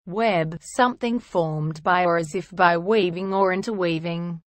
web, something formed by or as if by weaving or interweaving.